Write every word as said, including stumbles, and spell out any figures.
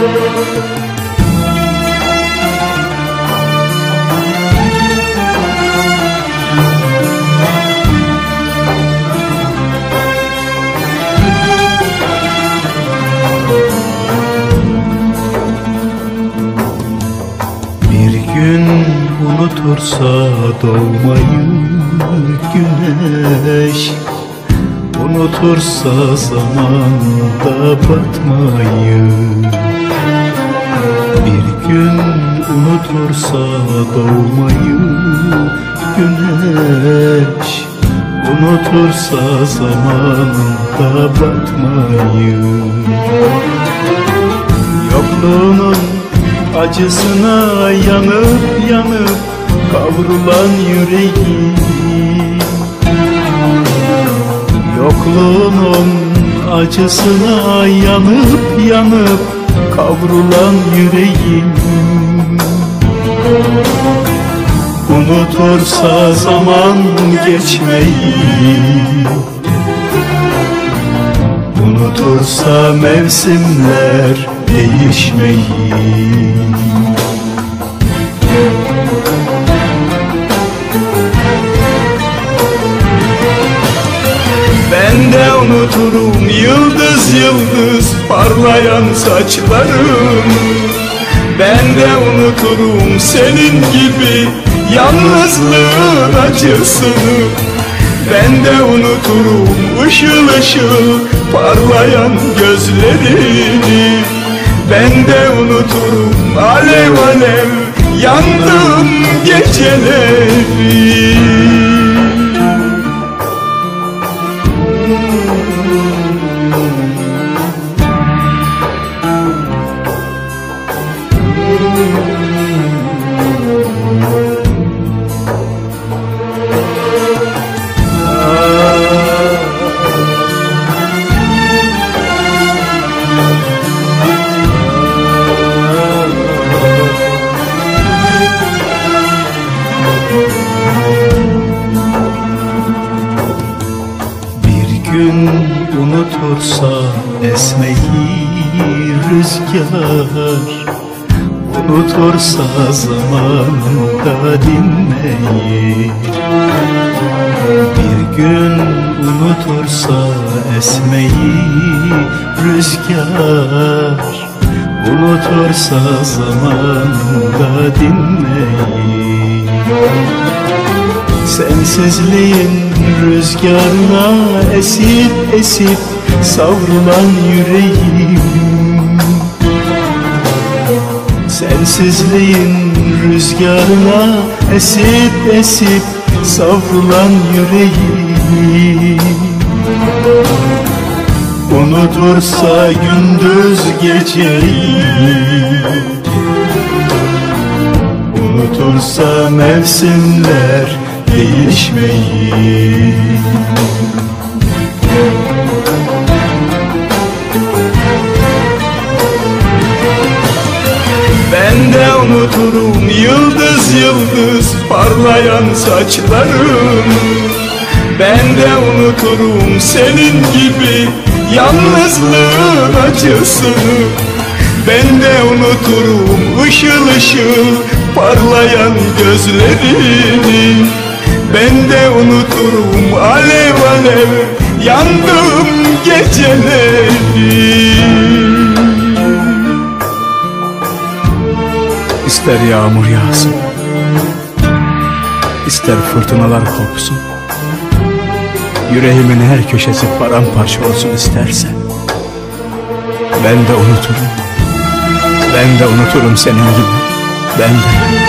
Unutursa doğmayı güneş, unutursa zamanda batmayı. Bir gün unutursa doğmayı güneş, unutursa zamanda batmayı. Yokluğunun acısına yanıp yanıp kavrulan yüreğim, yokluğunun acısına yanıp yanıp kavrulan yüreğim, unutursa zaman geçmeyi, unutursa mevsimler değişmeyi. Ben de unuturum yıldız yıldız parlayan saçlarımı. Ben de unuturum senin gibi yalnızlığın acısını. Ben de unuturum ışıl ışıl parlayan gözlerini. Ben de unuturum alev alev yandığım geceleri. Gün unutursa esmeyi rüzgar, unutursa zamanında dinmeyi. Bir gün unutursa esmeyi rüzgar, unutursa zamanında dinmeyi. Sensizliğin rüzgarına esip esip savrulan yüreğim, sensizliğin rüzgarına esip esip savrulan yüreğim, unutursa gündüz geceyi, unutursa mevsimler değişmeyi. Ben de unuturum yıldız yıldız parlayan saçlarımı. Ben de unuturum senin gibi yalnızlığın acısını. Ben de unuturum ışıl ışıl parlayan gözlerini. Ben de unuturum alev alev yandığım geceleri. İster yağmur yağsın, ister fırtınalar kopsun, yüreğimin her köşesi paramparça olsun isterse, ben de unuturum, ben de unuturum senin gibi, ben de.